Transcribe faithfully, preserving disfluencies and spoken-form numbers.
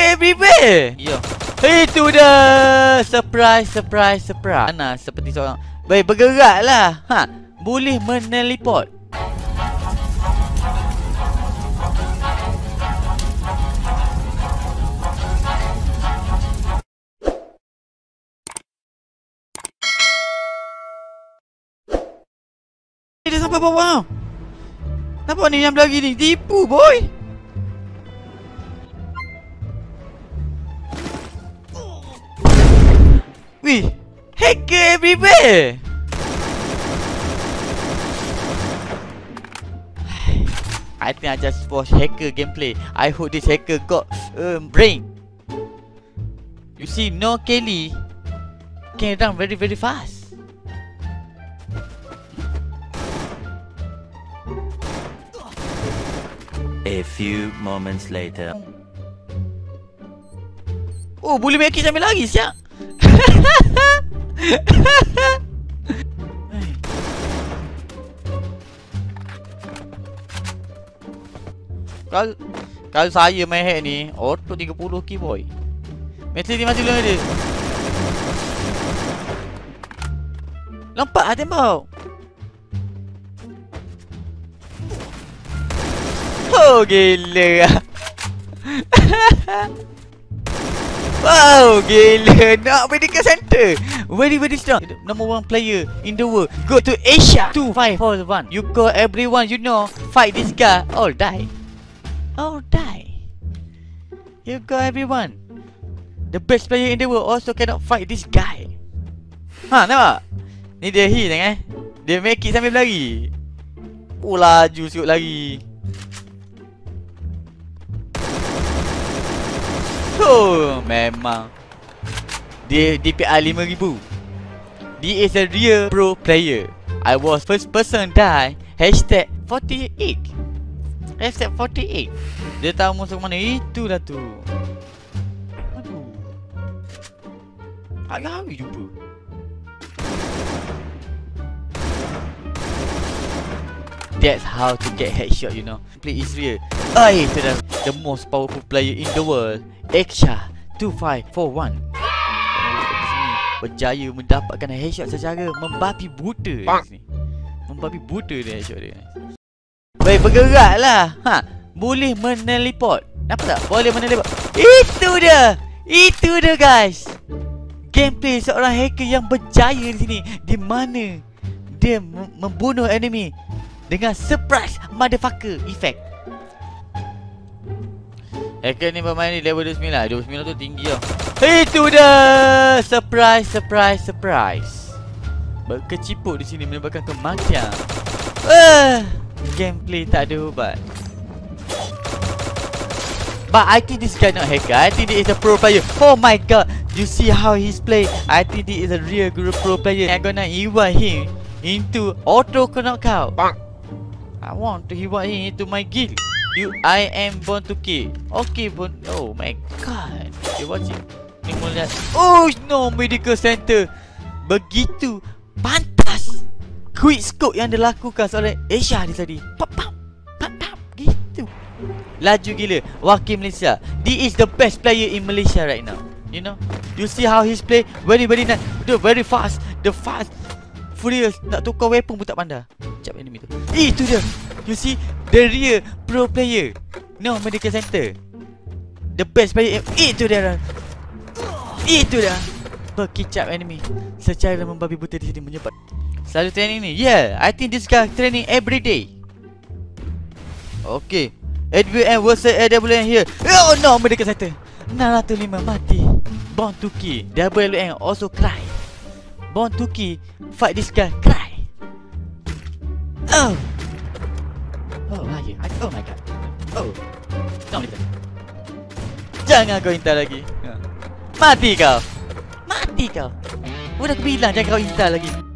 everywhere. Yo. Itu dah. Surprise, surprise, surprise. Ana seperti seorang. Baik, bergeraklah. Ha, boleh menelport. Dia sampai bawah. Nampak ni yang berlari ni? Tipu boy. Wih, hacker everywhere. I think I just watch hacker gameplay. I hope this hacker got um, brain. You see, no Kelly can run very very fast. A few moments later. Oh, boleh make it sambil lari siap. Kalau kalau saya main hack ni, auto tiga puluh ki boy. Mesti dia mati dulu dia. Lompat ah tembak. Oh gila. Wow gila. Nak medical center. Very very strong. Number one player in the world. Go to Asia. Two five four one. You call everyone you know. Fight this guy. All die. All die. You call everyone. The best player in the world also cannot fight this guy. Ha nampak? Ni dia heal eh. Dia make it sambil berlari. Oh laju sikit lari. Oh, memang dia D P I lima ribu. Dia is a real pro player. I was first person die. Hashtag forty-eight. Hashtag forty-eight. Dia tahu musuh mana. Itulah tu. Aduh, hari-hari jumpa. That's how to get headshot, you know. Play is real. Ah, itu dah the most powerful player in the world. Asia two five four one. Berjaya mendapatkan headshot secara membabi buta. Membabi buta dia headshot dia. Baik, bergeraklah. Ha, boleh menelport. Nampak tak? Boleh menelport. Itu dia. Itu dia guys. Gameplay seorang hacker yang berjaya di sini. Di mana dia membunuh enemy dengan surprise motherfucker effect. Hacker ni bermain ni level dua puluh sembilan. dua puluh sembilan tu tinggi tau. Itu dah. Surprise, surprise, surprise. Berkeciput di sini menyebabkan kematian. Uh, gameplay tak ada ubat. But I think this guy not hacker. I think he is a pro player. Oh my god. You see how he's play. I think he is a real good pro player. I'm gonna invite him into auto knockout. I want to invite him into my guild. You, I am born to kill. Okay, born. Oh my god. You watch it. Ni mula. Oh no, medical center. Begitu pantas quick scope yang dilakukan oleh Asia ni tadi. Pap pap pap pap gitu. Laju gila. Wakil Malaysia. He is the best player in Malaysia right now. You know. You see how he's play. Very very nice. The very fast. The fast. Furious. Nak tukar weapon pun tak pandai. Cap enemy tu. Eh, itu dia. You see, the real pro player. No medical center. The best player. Eh, itu dia. Itu dia. Berkicap enemy secara membabi buta di sini menyebab. Selalu training ni. Yeah, I think this guy training every day. Okay. A W M versus A W M here. Oh no, medical center. enam ratus lima mati. Born to kill. A W M also cry. Born to kill. Fight this guy. Cry. Oh. Oh, bahaya. Oh my god. Oh. Jangan minta. Jangan kau intar lagi. Mati kau. Mati kau. Udah aku bilang jangan kau intar lagi.